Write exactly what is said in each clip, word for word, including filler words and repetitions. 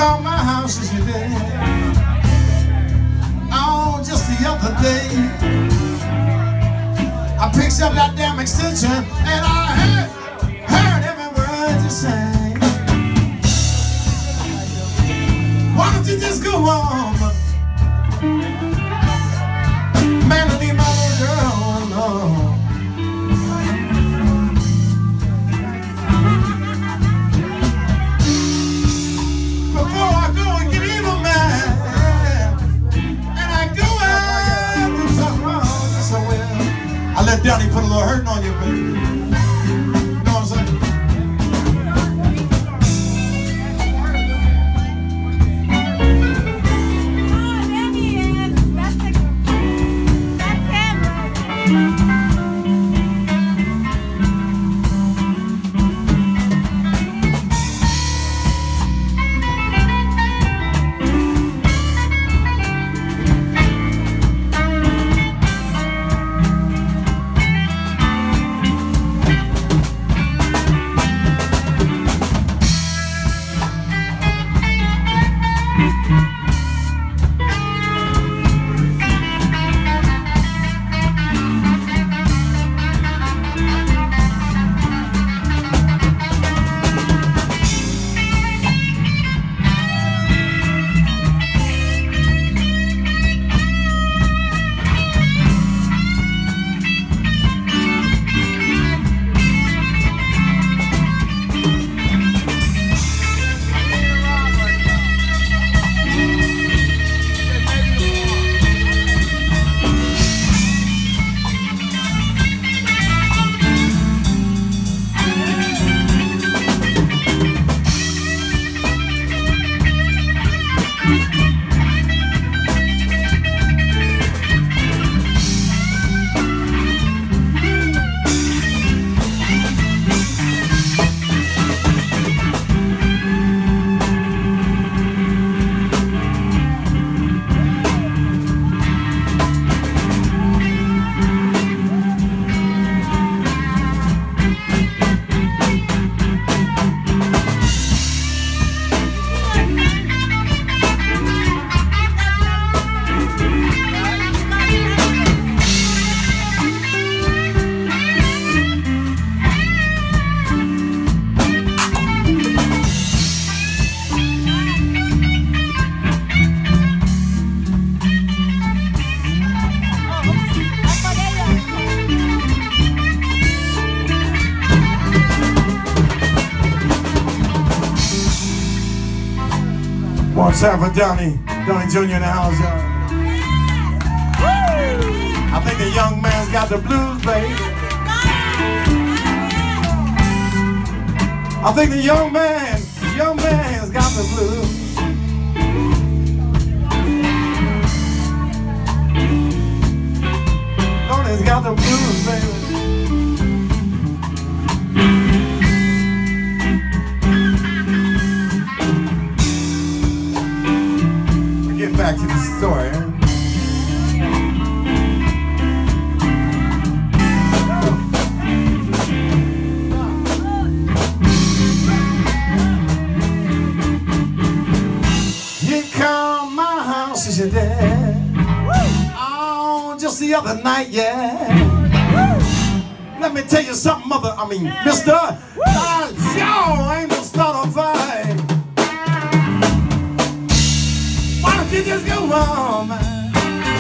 called my house as you did. Oh, just the other day, I picked up that damn extension and I heard, heard every word you say. Why don't you just go on? Man, I leave my little girl alone. Before I go and get evil mad, and I go out and do something wrong, yes I will. I let Donnie put a little hurting on you, baby. You know what I'm saying? One time for Donnie, Donnie Junior in the house, y'all. I think the young man's got the blues, baby. I think the young man, the young man's got the blues. Donnie's got the blues, baby. Back to the story. You come my house as you did. Oh, just the other night, yeah. Let me tell you something, mother. I mean, mister. Uh, y'all ain't gonna start a fight. You just go on, man.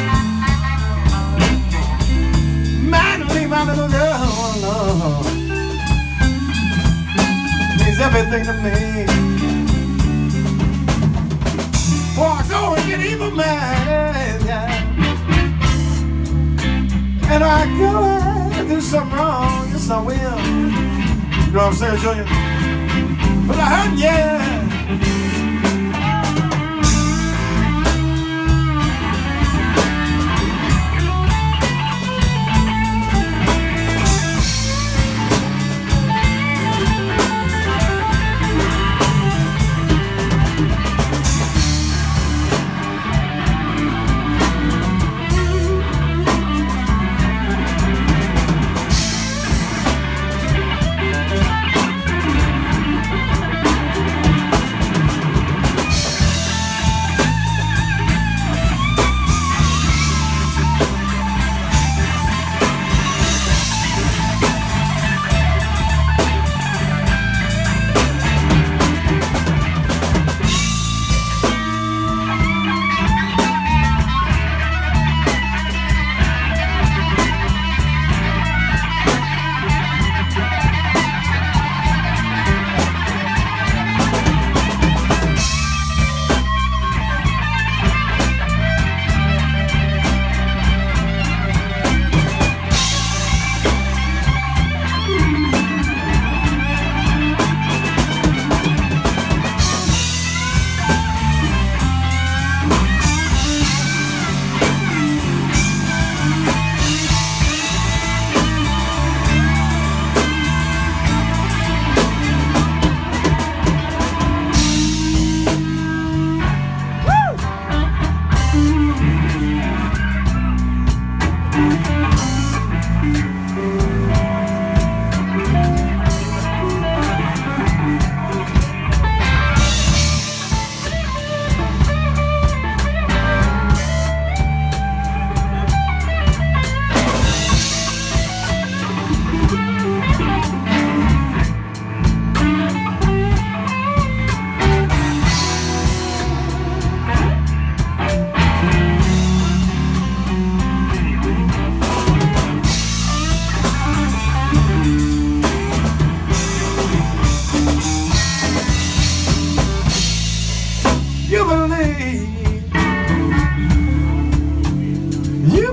Man, leave my little girl alone. Means everything to me. Before I go and get evil mad, yeah. And I go and do something wrong, yes I will. You know what I'm saying, Junior? But I heard, yeah.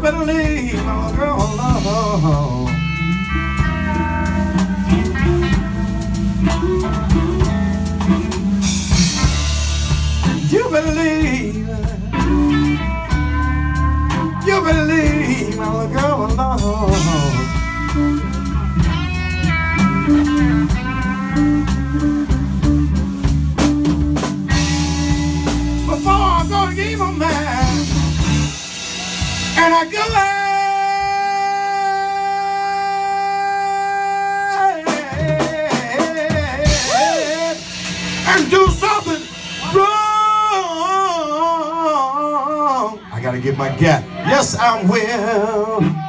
better leave my little girl alone. You better leave. You better leave my little girl alone. Before I go to give a man, and I go ahead and do something wrong, I gotta get my gap. Yes, I will.